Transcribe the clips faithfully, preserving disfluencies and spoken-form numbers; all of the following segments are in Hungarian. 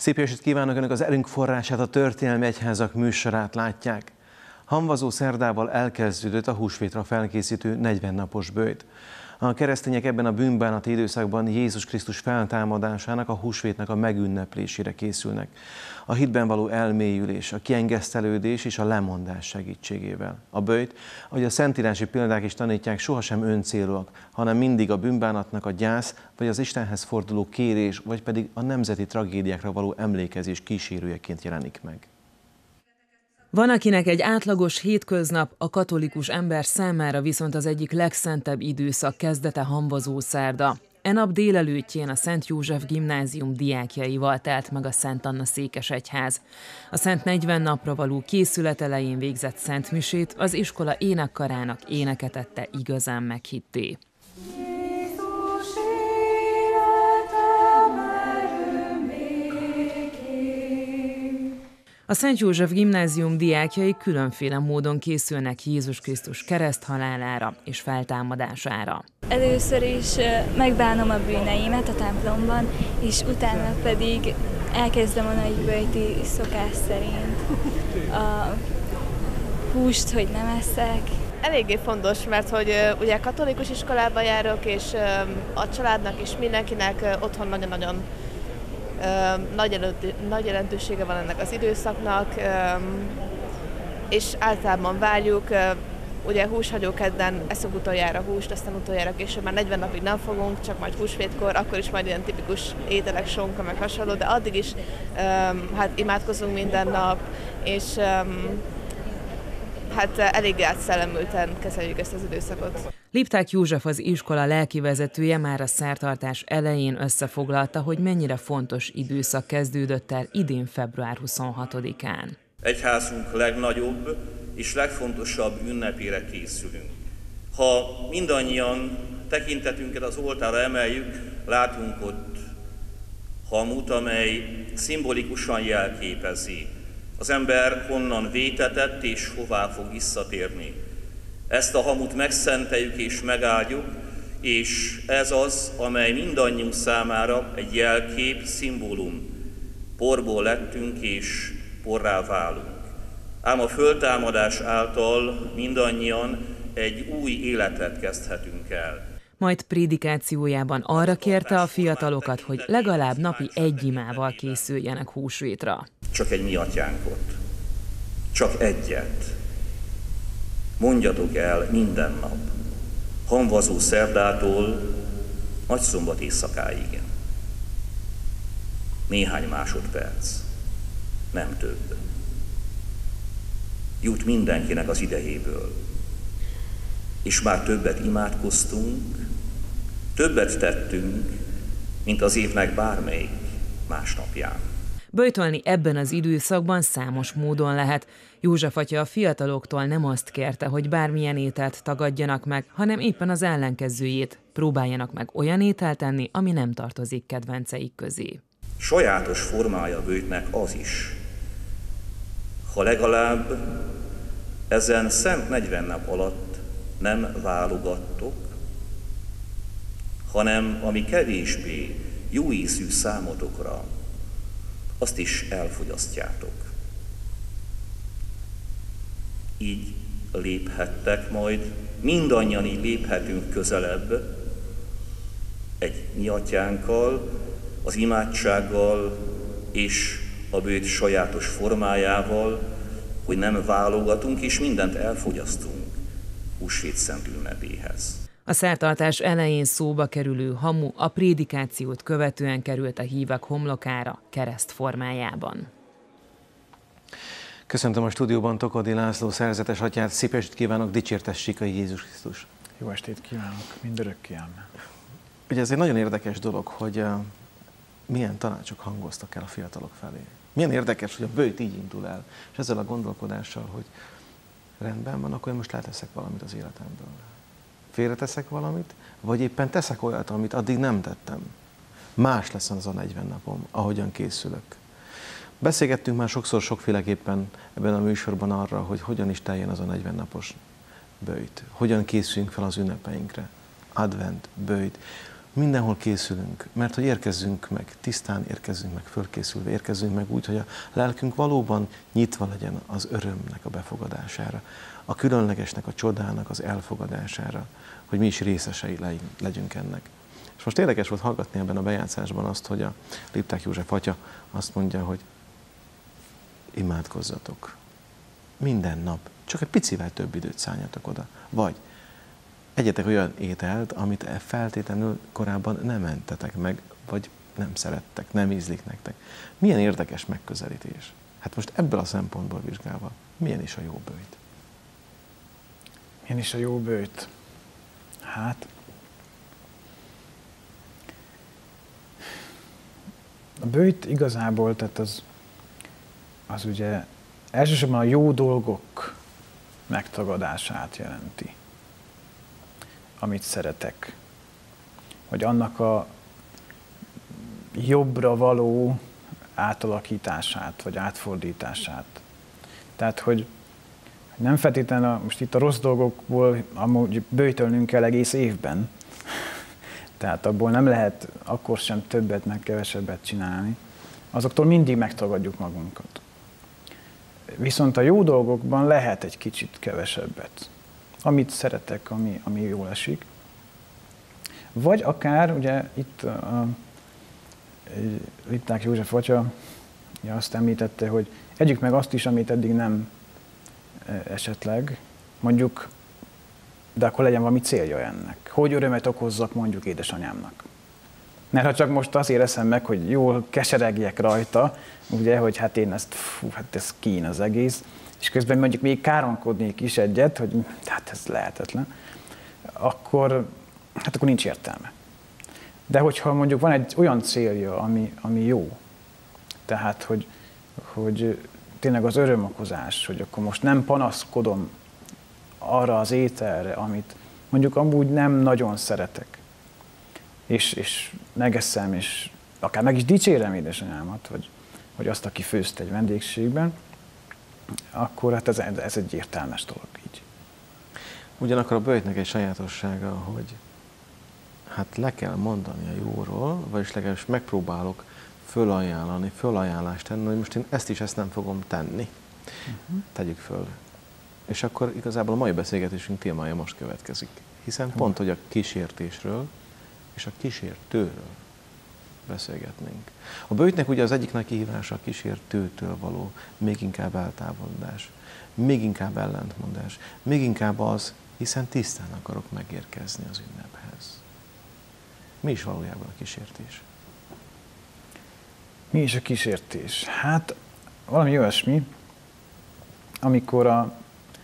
Szép estét kívánok! Önök az Erőnk forrását, a Történelmi Egyházak műsorát látják. Hamvazó szerdával elkezdődött a húsvétra felkészítő negyven napos böjt. A keresztények ebben a bűnbánati időszakban Jézus Krisztus feltámadásának, a húsvétnek a megünneplésére készülnek. A hitben való elmélyülés, a kiengesztelődés és a lemondás segítségével. A böjt, ahogy a szentírási példák is tanítják, sohasem öncélúak, hanem mindig a bűnbánatnak a gyász, vagy az Istenhez forduló kérés, vagy pedig a nemzeti tragédiákra való emlékezés kísérőjeként jelenik meg. Van, akinek egy átlagos hétköznap, a katolikus ember számára viszont az egyik legszentebb időszak kezdete Hamvazó szerda. E nap délelőttjén a Szent József Gimnázium diákjaival telt meg a Szent Anna székesegyház. A Szent negyven napra való készület elején végzett szentmisét az iskola énekkarának éneket tette igazán meghitté. A Szent József Gimnázium diákjai különféle módon készülnek Jézus Krisztus kereszthalálára és feltámadására. Először is megbánom a bűneimet a templomban, és utána pedig elkezdem a nagyböjti szokás szerint a húst, hogy nem eszek. Eléggé fontos, mert hogy ugye katolikus iskolába járok, és a családnak és mindenkinek otthon nagyon-nagyon Nagy, előtt, nagy jelentősége van ennek az időszaknak, és általában várjuk. Ugye húshagyókedden eszünk utoljára húst, aztán utoljára később már negyven napig nem fogunk, csak majd húsvétkor, akkor is majd ilyen tipikus ételek, sonka, meg hasonló, de addig is hát imádkozunk minden nap, és hát eléggé átszellemülten kezeljük ezt az időszakot. Lipták József, az iskola lelkivezetője már a szertartás elején összefoglalta, hogy mennyire fontos időszak kezdődött el idén február huszonhatodikán. Egyházunk legnagyobb és legfontosabb ünnepére készülünk. Ha mindannyian tekintetünket az oltára emeljük, látunk ott hamut, amely szimbolikusan jelképezi az ember honnan vétetett és hová fog visszatérni. Ezt a hamut megszenteljük és megáldjuk, és ez az, amely mindannyiunk számára egy jelkép, szimbólum. Porból lettünk és porrá válunk. Ám a föltámadás által mindannyian egy új életet kezdhetünk el. Majd prédikációjában arra kérte a fiatalokat, hogy legalább napi egy imával készüljenek húsvétra. Csak egy mi atyánkot, csak egyet. Mondjatok el minden nap, hamvazó szerdától nagyszombat éjszakáig. Néhány másodperc, nem több. Jut mindenkinek az idejéből. És már többet imádkoztunk, többet tettünk, mint az évnek bármelyik más napján. Böjtölni ebben az időszakban számos módon lehet. József atya a fiataloktól nem azt kérte, hogy bármilyen ételt tagadjanak meg, hanem éppen az ellenkezőjét, próbáljanak meg olyan ételt enni, ami nem tartozik kedvenceik közé. Sajátos formája a böjtnek az is, ha legalább ezen szent negyven nap alatt nem válogattok, hanem ami kevésbé jó ízű számotokra, azt is elfogyasztjátok. Így léphettek majd, mindannyian így léphetünk közelebb egy mi atyánkkal, az imádsággal és a böjt sajátos formájával, hogy nem válogatunk és mindent elfogyasztunk húsvét szent ünnepéhez. A szertartás elején szóba kerülő hamu a prédikációt követően került a hívek homlokára kereszt formájában. Köszöntöm a stúdióban Tokodi László szerzetes atyát, szép estét kívánok, dicsértessék a Jézus Krisztus. Jó estét kívánok, mindörökké amen. Ugye ez egy nagyon érdekes dolog, hogy uh, milyen tanácsok hangoztak el a fiatalok felé. Milyen érdekes, hogy a böjt így indul el, és ezzel a gondolkodással, hogy rendben van, akkor én most leteszek valamit az életemből. Félreteszek valamit, vagy éppen teszek olyat, amit addig nem tettem. Más lesz az a negyven napom, ahogyan készülök. Beszélgettünk már sokszor sokféleképpen ebben a műsorban arra, hogy hogyan is teljen az a negyven napos böjt. Hogyan készüljünk fel az ünnepeinkre. Advent, böjt. Mindenhol készülünk, mert hogy érkezzünk meg, tisztán érkezzünk meg, fölkészülve érkezzünk meg úgy, hogy a lelkünk valóban nyitva legyen az örömnek a befogadására, a különlegesnek, a csodának az elfogadására, hogy mi is részesei legyünk ennek. És most érdekes volt hallgatni ebben a bejátszásban azt, hogy a Lipták József atya azt mondja, hogy imádkozzatok. Minden nap. Csak egy picivel több időt szálljatok oda. Vagy egyetek olyan ételt, amit feltétlenül korábban nem entetek meg, vagy nem szerettek, nem ízlik nektek. Milyen érdekes megközelítés. Hát most ebből a szempontból vizsgálva, milyen is a jó böjt? Milyen is a jó böjt? Hát, a böjt igazából, tehát az, az ugye elsősorban a jó dolgok megtagadását jelenti, amit szeretek, vagy annak a jobbra való átalakítását, vagy átfordítását. Tehát, hogy nem feltétlenül a, most itt a rossz dolgokból amúgy böjtölnünk kell egész évben, tehát abból nem lehet akkor sem többet, meg kevesebbet csinálni. Azoktól mindig megtagadjuk magunkat. Viszont a jó dolgokban lehet egy kicsit kevesebbet. Amit szeretek, ami, ami jól esik. Vagy akár, ugye itt a Lipták József atya azt említette, hogy együk meg azt is, amit eddig nem esetleg, mondjuk, de akkor legyen valami célja ennek. Hogy örömet okozzak mondjuk édesanyámnak. Mert ha csak most azért eszem meg, hogy jól keseregjek rajta, ugye, hogy hát én ezt, fú, hát ez kín az egész, és közben mondjuk még káromkodnék is egyet, hogy hát ez lehetetlen, akkor, hát akkor nincs értelme. De hogyha mondjuk van egy olyan célja, ami, ami jó, tehát, hogy, hogy tényleg az örömokozás, hogy akkor most nem panaszkodom arra az ételre, amit mondjuk amúgy nem nagyon szeretek, és, és megeszem, és akár meg is dicsérem édesanyámat, hogy, hogy azt, aki főzt egy vendégségben, akkor hát ez, ez egy értelmes dolog így. Ugyanakkor a böjtnek egy sajátossága, hogy hát le kell mondani a jóról, vagyis legalábbis megpróbálok fölajánlani, fölajánlást tenni, hogy most én ezt is ezt nem fogom tenni. Uh-huh. Tegyük föl. És akkor igazából a mai beszélgetésünk témája most következik. Hiszen uh-huh. pont, hogy a kísértésről és a kísértőről beszélgetnénk. A böjtnek ugye az egyik nagy kihívása a kísértőtől való még inkább eltávolodás, még inkább ellentmondás, még inkább az, hiszen tisztán akarok megérkezni az ünnephez. Mi is valójában a kísértés? Mi is a kísértés? Hát valami olyasmi, amikor a,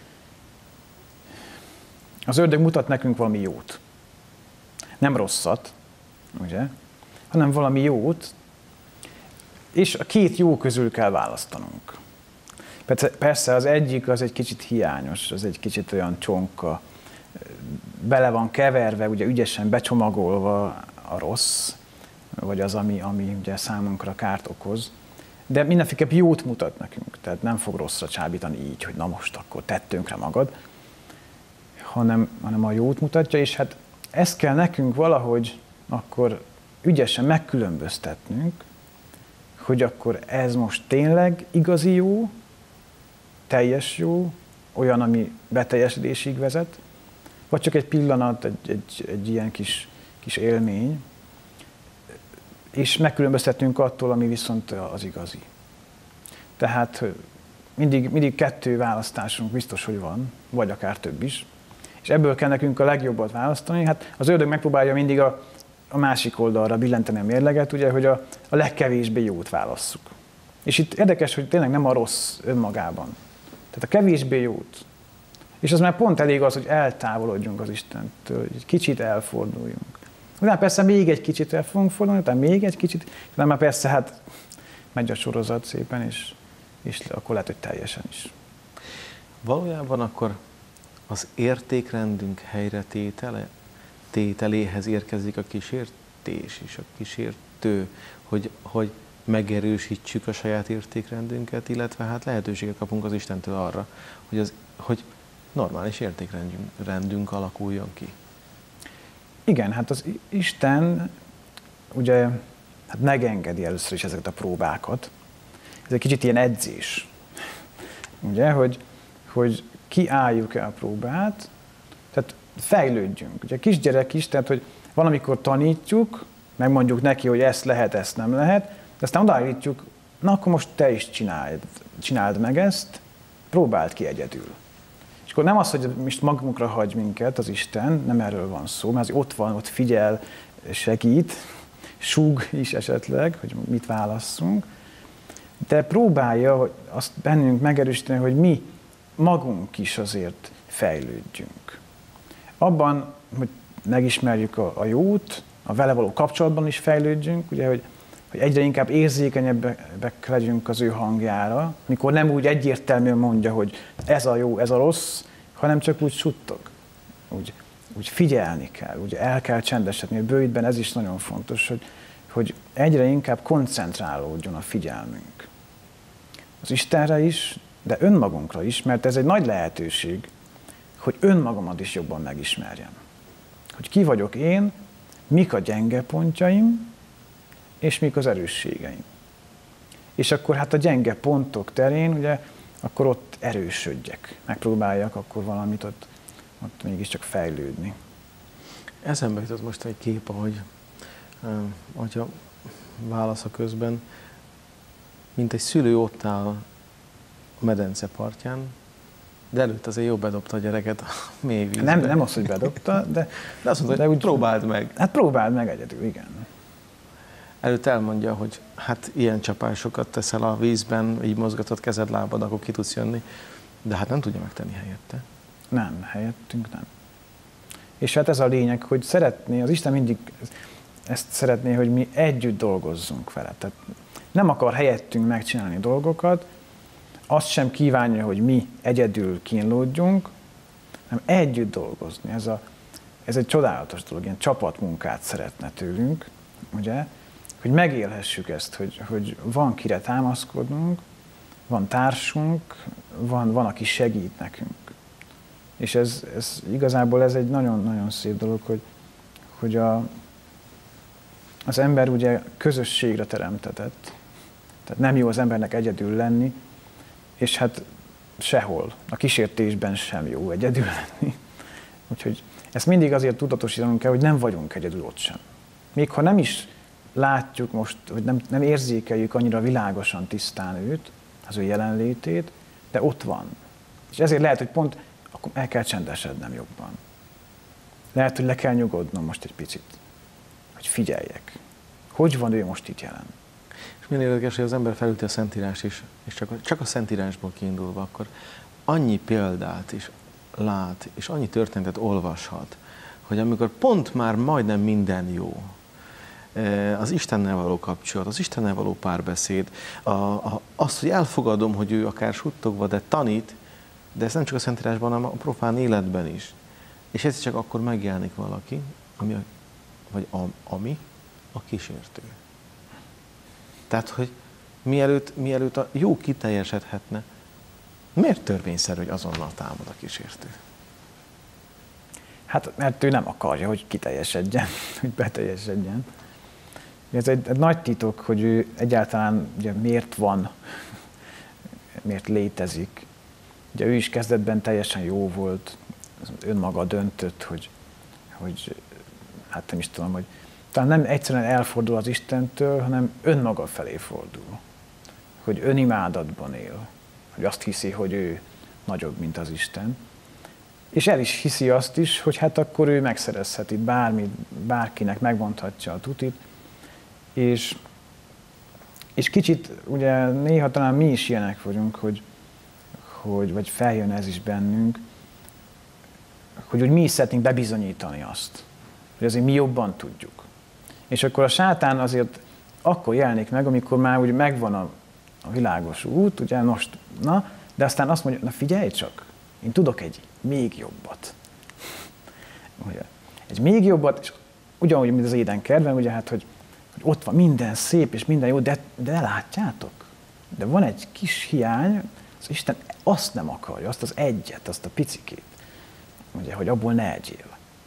az ördög mutat nekünk valami jót. Nem rosszat, ugye? Hanem valami jót, és a két jó közül kell választanunk. Persze az egyik az egy kicsit hiányos, az egy kicsit olyan csonka, bele van keverve, ugye ügyesen becsomagolva a rossz, vagy az, ami, ami ugye számunkra kárt okoz. De mindenféleképp jót mutat nekünk, tehát nem fog rosszra csábítani így, hogy na most akkor tedd tönkre magad, hanem, hanem a jót mutatja, és hát ezt kell nekünk valahogy akkor ügyesen megkülönböztetnünk, hogy akkor ez most tényleg igazi jó, teljes jó, olyan, ami beteljesedésig vezet, vagy csak egy pillanat, egy, egy, egy ilyen kis, kis élmény, és megkülönböztetünk attól, ami viszont az igazi. Tehát mindig, mindig kettő választásunk biztos, hogy van, vagy akár több is, és ebből kell nekünk a legjobbat választani. Hát az ördög megpróbálja mindig a, a másik oldalra billenteni a mérleget, ugye, hogy a, a legkevésbé jót válasszuk. És itt érdekes, hogy tényleg nem a rossz önmagában. Tehát a kevésbé jót. És az már pont elég az, hogy eltávolodjunk az Istentől, hogy egy kicsit elforduljunk. Utána persze még egy kicsit el fogunk fordulni, utána még egy kicsit, utána már persze hát megy a sorozat szépen, és, és akkor lehet, hogy teljesen is. Valójában akkor az értékrendünk helyre tétele, tételéhez érkezik a kísértés és a kísértő, hogy, hogy megerősítsük a saját értékrendünket, illetve hát lehetőséget kapunk az Istentől arra, hogy, az, hogy normális értékrendünk rendünk alakuljon ki. Igen, hát az Isten ugye hát megengedi először is ezeket a próbákat. Ez egy kicsit ilyen edzés, ugye, hogy, hogy kiálljuk el a próbát, tehát fejlődjünk. Ugye kisgyerek is, tehát hogy valamikor tanítjuk, megmondjuk neki, hogy ezt lehet, ezt nem lehet, de aztán odaállítjuk, na akkor most te is csináld, csináld meg ezt, próbáld ki egyedül. És akkor nem az, hogy most magunkra hagy minket az Isten, nem erről van szó, mert az ott van, ott figyel, segít, súg is esetleg, hogy mit válasszunk, de próbálja azt bennünk megerősíteni, hogy mi magunk is azért fejlődjünk. Abban, hogy megismerjük a, a jót, a vele való kapcsolatban is fejlődjünk, ugye, hogy, hogy egyre inkább érzékenyebbek legyünk az ő hangjára, mikor nem úgy egyértelműen mondja, hogy ez a jó, ez a rossz, hanem csak úgy suttog. Úgy, úgy figyelni kell, ugye el kell csendesedni. A bőjtben ez is nagyon fontos, hogy, hogy egyre inkább koncentrálódjon a figyelmünk. Az Istenre is, de önmagunkra is, mert ez egy nagy lehetőség, hogy önmagamat is jobban megismerjem. Hogy ki vagyok én, mik a gyenge pontjaim, és mik az erősségeim. És akkor hát a gyenge pontok terén, ugye, akkor ott erősödjek. Megpróbáljak akkor valamit ott, ott mégiscsak fejlődni. Eszembe jutott most egy kép, ahogy atya válasza közben, mint egy szülő ott áll a medence partján, de előtt azért jó bedobta a gyereket a mély vízbe. Nem, nem az, hogy bedobta, de... De azt mondta, hogy úgy, próbáld meg. Hát próbáld meg egyedül, igen. Előtt elmondja, hogy hát ilyen csapásokat teszel a vízben, így mozgatod kezed, lábad, akkor ki tudsz jönni, de hát nem tudja megtenni helyette. Nem, helyettünk nem. És hát ez a lényeg, hogy szeretné, az Isten mindig ezt szeretné, hogy mi együtt dolgozzunk vele. Tehát nem akar helyettünk megcsinálni dolgokat, azt sem kívánja, hogy mi egyedül kínlódjunk, hanem együtt dolgozni. Ez, a, ez egy csodálatos dolog, ilyen csapatmunkát szeretne tőlünk, ugye? Hogy megélhessük ezt, hogy, hogy van kire támaszkodnunk, van társunk, van, van aki segít nekünk. És ez, ez igazából ez egy nagyon-nagyon szép dolog, hogy, hogy a, az ember ugye közösségre teremtetett. Tehát nem jó az embernek egyedül lenni, és hát sehol, a kísértésben sem jó egyedül lenni. Úgyhogy ezt mindig azért tudatosítanunk kell, hogy nem vagyunk egyedül ott sem. Még ha nem is látjuk most, hogy nem, nem érzékeljük annyira világosan, tisztán őt, az ő jelenlétét, de ott van. És ezért lehet, hogy pont akkor el kell csendesednem jobban. Lehet, hogy le kell nyugodnom most egy picit, hogy figyeljek. Hogy van ő most itt jelen? És milyen érdekes, hogy az ember felülti a Szentírást is, és csak, csak a Szentírásból kiindulva, akkor annyi példát is lát, és annyi történetet olvashat, hogy amikor pont már majdnem minden jó, az Istennel való kapcsolat, az Istennel való párbeszéd, a, a, azt, hogy elfogadom, hogy ő akár suttogva, de tanít, de ez nem csak a Szentírásban, hanem a profán életben is. És ez csak akkor megjelenik valaki, ami a, vagy a, ami a kísértő. Tehát, hogy mielőtt, mielőtt a jó kiteljesedhetne, miért törvényszerű, hogy azonnal támad a kísértő? Hát, mert ő nem akarja, hogy kiteljesedjen, hogy beteljesedjen. Ez egy, egy nagy titok, hogy ő egyáltalán ugye, miért van, miért létezik. Ugye ő is kezdetben teljesen jó volt, önmaga döntött, hogy, hogy hát nem is tudom, hogy talán nem egyszerűen elfordul az Istentől, hanem önmaga felé fordul. Hogy önimádatban él. Hogy azt hiszi, hogy ő nagyobb, mint az Isten. És el is hiszi azt is, hogy hát akkor ő megszerezheti bármit, bárkinek megmondhatja a tutit. És, és kicsit, ugye néha talán mi is ilyenek vagyunk, hogy, hogy vagy feljön ez is bennünk, hogy, hogy mi is szeretnénk bebizonyítani azt, hogy azért mi jobban tudjuk. És akkor a sátán azért akkor jelenik meg, amikor már úgy megvan a, a világos út, ugye most, na, de aztán azt mondja, na figyelj csak, én tudok egy még jobbat. Ugye, egy még jobbat, és ugyanúgy, mint az édenkertben, ugye hát, hogy, hogy ott van minden szép és minden jó, de, de látjátok, de van egy kis hiány, az Isten azt nem akarja, azt az egyet, azt a picikét, ugye, hogy abból ne egyél.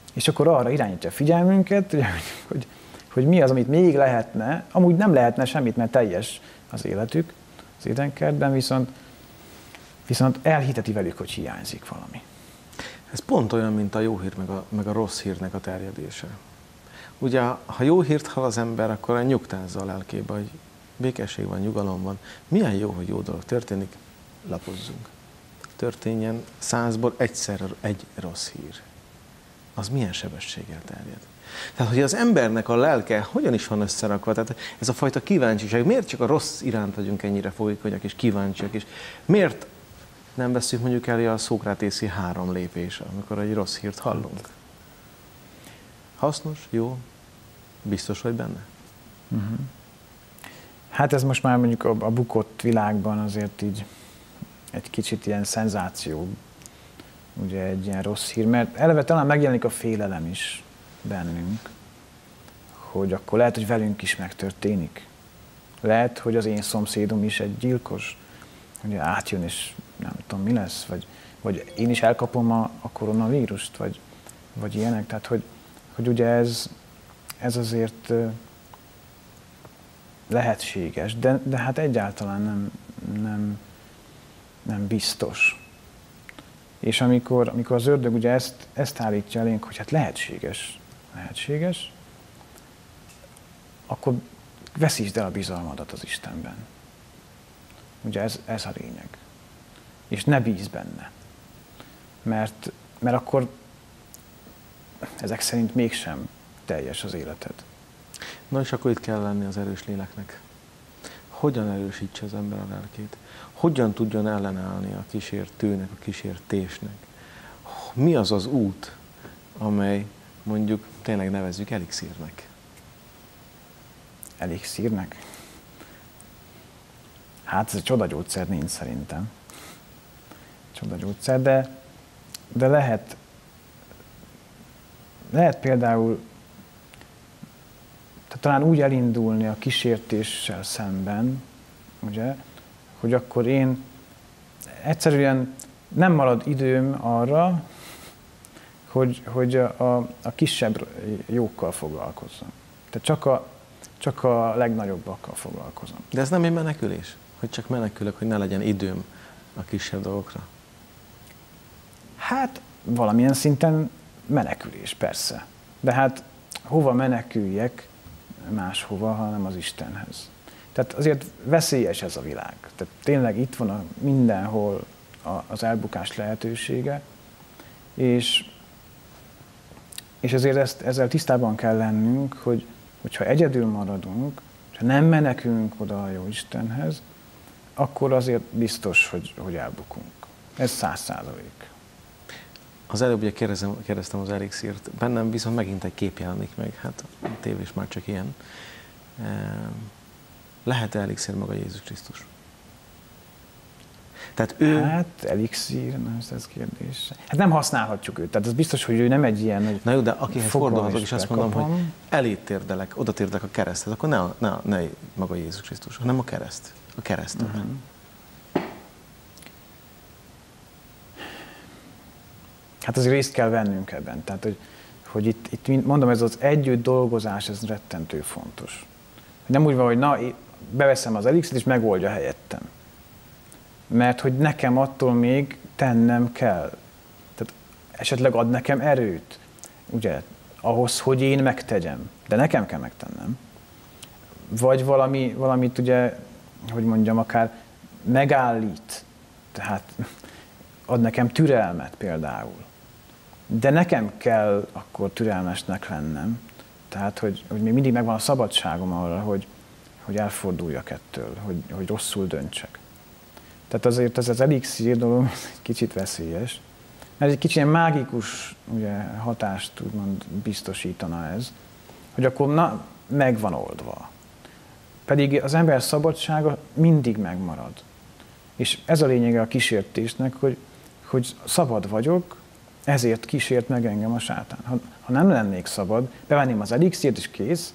És akkor arra irányítja a figyelmünket, hogy, hogy, hogy mi az, amit még lehetne, amúgy nem lehetne semmit, mert teljes az életük az édenkertben, viszont, viszont elhiteti velük, hogy hiányzik valami. Ez pont olyan, mint a jó hír meg a, meg a rossz hírnek a terjedése. Ugye, ha jó hírt hall az ember, akkor nyugtázza a lelkébe, hogy békesség van, nyugalom van. Milyen jó, hogy jó dolog történik, lapozzunk. Történjen százból egyszer egy rossz hír. Az milyen sebességgel terjed. Tehát, hogy az embernek a lelke hogyan is van összerakva, tehát ez a fajta kíváncsiság, miért csak a rossz iránt vagyunk ennyire folyékonyak és kíváncsiak, és miért nem veszünk mondjuk elé a szókrátészi három lépés, amikor egy rossz hírt hallunk? Hasznos, jó, biztos vagy benne? Uh-huh. Hát ez most már mondjuk a, a bukott világban azért így egy kicsit ilyen szenzáció, ugye egy ilyen rossz hír, mert eleve talán megjelenik a félelem is bennünk, hogy akkor lehet, hogy velünk is megtörténik. Lehet, hogy az én szomszédom is egy gyilkos, hogy átjön és nem tudom mi lesz, vagy, vagy én is elkapom a, a koronavírust, vagy, vagy ilyenek. Tehát, hogy, hogy ugye ez, ez azért lehetséges, de, de hát egyáltalán nem, nem, nem biztos. És amikor, amikor az ördög ugye ezt, ezt állítja elénk, hogy hát lehetséges, lehetséges, akkor veszítsd el a bizalmadat az Istenben. Ugye ez, ez a lényeg. És ne bízz benne. Mert, mert akkor ezek szerint mégsem teljes az életed. Na és akkor itt kell lenni az erős léleknek. Hogyan erősítse az ember a lelkét? Hogyan tudjon ellenállni a kísértőnek, a kísértésnek? Mi az az út, amely mondjuk tényleg nevezzük elixírnek? Elixírnek? Hát ez egy csodagyógyszer nincs szerintem. Csodagyógyszer, de, de lehet, lehet például tehát talán úgy elindulni a kísértéssel szemben, ugye, hogy akkor én egyszerűen nem marad időm arra, hogy, hogy a, a, a kisebb jókkal foglalkozzam. Tehát csak a, csak a legnagyobbakkal foglalkozom. De ez nem egy menekülés? Hogy csak menekülök, hogy ne legyen időm a kisebb dolgokra? Hát valamilyen szinten menekülés, persze. De hát hova meneküljek máshova, hanem az Istenhez. Tehát azért veszélyes ez a világ. Tehát tényleg itt van a, mindenhol a, az elbukás lehetősége, és, és ezért ezt, ezzel tisztában kell lennünk, hogy hogyha egyedül maradunk, ha nem menekülünk oda a jó Istenhez, akkor azért biztos, hogy, hogy elbukunk. Ez száz százalék. Az előbb ugye kérdezem, kérdeztem az elixírt, bennem viszont megint egy kép jelenik meg, hát a tévés már csak ilyen. Lehet-e elixír maga Jézus Krisztus? Tehát ő... Hát elixír, na ez, ez kérdés. Hát nem használhatjuk őt, tehát ez biztos, hogy ő nem egy ilyen... Hogy na jó, de akihez fordulhatok, és azt mondom, hogy elét térdelek, oda térdelek a kereszthez, akkor ne, ne, ne maga Jézus Krisztus, hanem a kereszt. A kereszt. Uh-huh. Hát azért részt kell vennünk ebben. Tehát, hogy, hogy itt, itt, mondom, ez az együtt dolgozás, ez rettentő fontos. Nem úgy van, hogy na, beveszem az elixírt, és megoldja helyettem. Mert hogy nekem attól még tennem kell. Tehát esetleg ad nekem erőt, ugye, ahhoz, hogy én megtegyem. De nekem kell megtennem. Vagy valami, valamit ugye, hogy mondjam, akár megállít. Tehát ad nekem türelmet például. De nekem kell akkor türelmesnek lennem. Tehát, hogy, hogy még mindig megvan a szabadságom arra, hogy, hogy elforduljak ettől, hogy, hogy rosszul döntsek. Tehát azért ez az elixír dolog egy kicsit veszélyes, mert egy kicsit ilyen mágikus ugye, hatást úgymond biztosítana ez, hogy akkor na, meg van oldva. Pedig az ember szabadsága mindig megmarad. És ez a lényege a kísértésnek, hogy, hogy szabad vagyok, ezért kísért meg engem a sátán. Ha, ha nem lennék szabad, bevenném az elixírt és kész,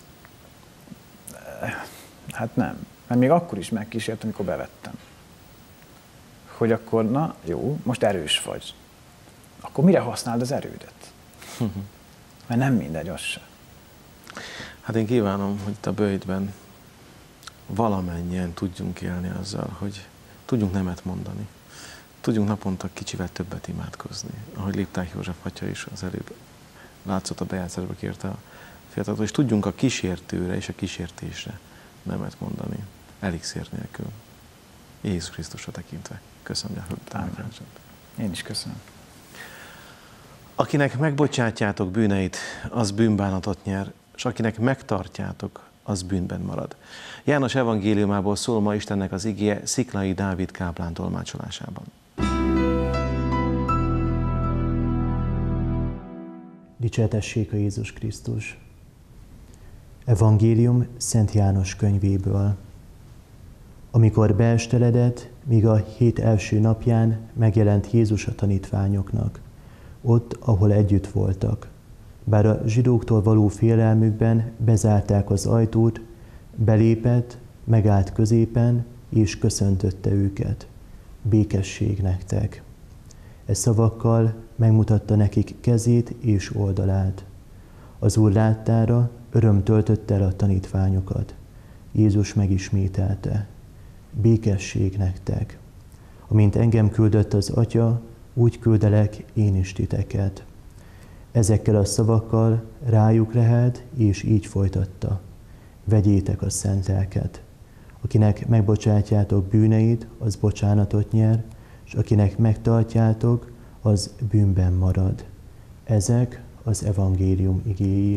hát nem. Mert még akkor is megkísért, amikor bevettem. Hogy akkor, na jó, most erős vagy. Akkor mire használd az erődet? Mert nem mindegy, az se. Hát én kívánom, hogy itt a böjtben valamennyien tudjunk élni azzal, hogy tudjunk nemet mondani. Tudjunk naponta kicsivel többet imádkozni. Ahogy Lipták József atya is az előbb látszott a bejátszásba, kérte a fiatalokat, és tudjunk a kísértőre és a kísértésre nemet mondani, elixér nélkül. Jézus Krisztusra tekintve. Köszönöm, hogy támogatásod. Én is köszönöm. Akinek megbocsátjátok bűneit, az bűnbánatot nyer, és akinek megtartjátok, az bűnben marad. János evangéliumából szól ma Istennek az igéje Sziklai Dávid káplán tolmácsolásában. Dicsértessék a Jézus Krisztus! Evangélium Szent János könyvéből. Amikor beesteledett, míg a hét első napján megjelent Jézus a tanítványoknak, ott, ahol együtt voltak. Bár a zsidóktól való félelmükben bezárták az ajtót, belépett, megállt középen, és köszöntötte őket. Békesség nektek! E szavakkal megmutatta nekik kezét és oldalát. Az Úr láttára, öröm töltötte el a tanítványokat. Jézus megismételte. Békesség nektek! Amint engem küldött az Atya, úgy küldelek én is titeket. Ezekkel a szavakkal rájuk lehelt, és így folytatta. Vegyétek a szent lelket. Akinek megbocsátjátok bűneit, az bocsánatot nyer, és akinek megtartjátok, az bűnben marad. Ezek az evangélium igéi.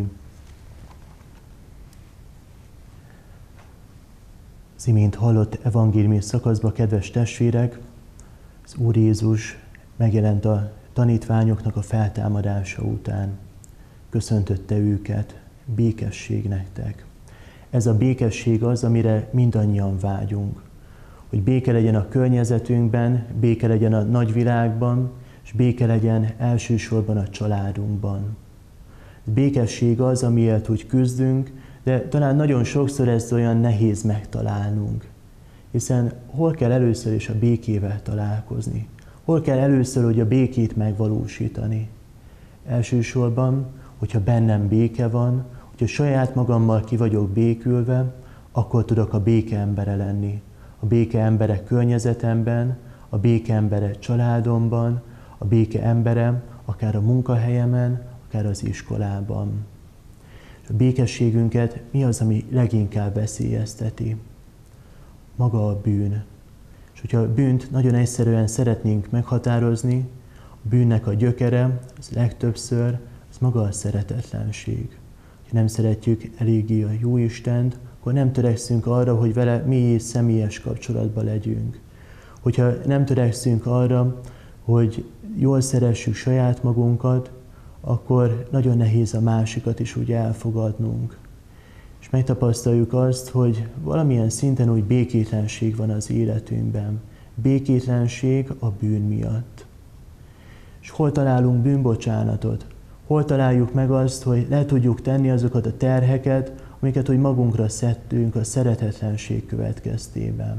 Az imént hallott evangéliumi szakaszba, kedves testvérek, az Úr Jézus megjelent a tanítványoknak a feltámadása után. Köszöntötte őket, békesség nektek. Ez a békesség az, amire mindannyian vágyunk. Hogy béke legyen a környezetünkben, béke legyen a nagyvilágban, és béke legyen elsősorban a családunkban. Békesség az, amiért úgy küzdünk, de talán nagyon sokszor ezt olyan nehéz megtalálnunk. Hiszen hol kell először is a békével találkozni? Hol kell először, hogy a békét megvalósítani? Elsősorban, hogyha bennem béke van, hogyha saját magammal ki vagyok békülve, akkor tudok a béke embere lenni. A béke embere környezetemben, a béke embere családomban, a béke embere akár a munkahelyemen, akár az iskolában. A békességünket mi az, ami leginkább veszélyezteti? Maga a bűn. És hogyha a bűnt nagyon egyszerűen szeretnénk meghatározni, a bűnnek a gyökere, az legtöbbször, az maga a szeretetlenség. Ha nem szeretjük eléggé a Jóistent, akkor nem törekszünk arra, hogy vele mély és személyes kapcsolatban legyünk. Hogyha nem törekszünk arra, hogy jól szeressük saját magunkat, akkor nagyon nehéz a másikat is úgy elfogadnunk. És megtapasztaljuk azt, hogy valamilyen szinten úgy békétlenség van az életünkben. Békétlenség a bűn miatt. És hol találunk bűnbocsánatot? Hol találjuk meg azt, hogy le tudjuk tenni azokat a terheket, amiket hogy magunkra szedtünk a szeretetlenség következtében?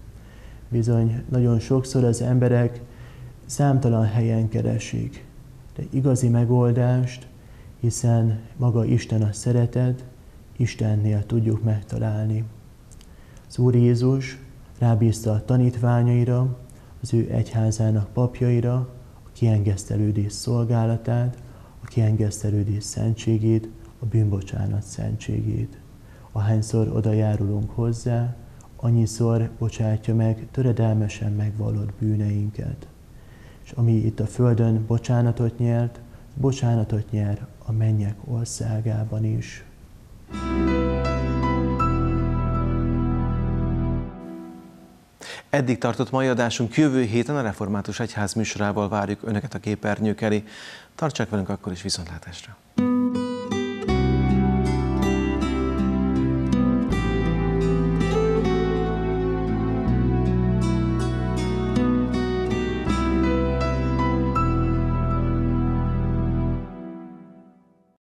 Bizony, nagyon sokszor az emberek számtalan helyen keresik, de igazi megoldást, hiszen maga Isten a szeretet, Istennél tudjuk megtalálni. Az Úr Jézus rábízta a tanítványaira, az ő egyházának papjaira a kiengesztelődés szolgálatát, a kiengesztelődés szentségét, a bűnbocsánat szentségét. Ahányszor oda járulunk hozzá, annyiszor bocsátja meg töredelmesen megvallott bűneinket. És ami itt a földön bocsánatot nyert, bocsánatot nyer a mennyek országában is. Eddig tartott mai adásunk, jövő héten a Református Egyház műsorával várjuk Önöket a képernyők elé. Tartsanak velünk akkor is, viszontlátásra!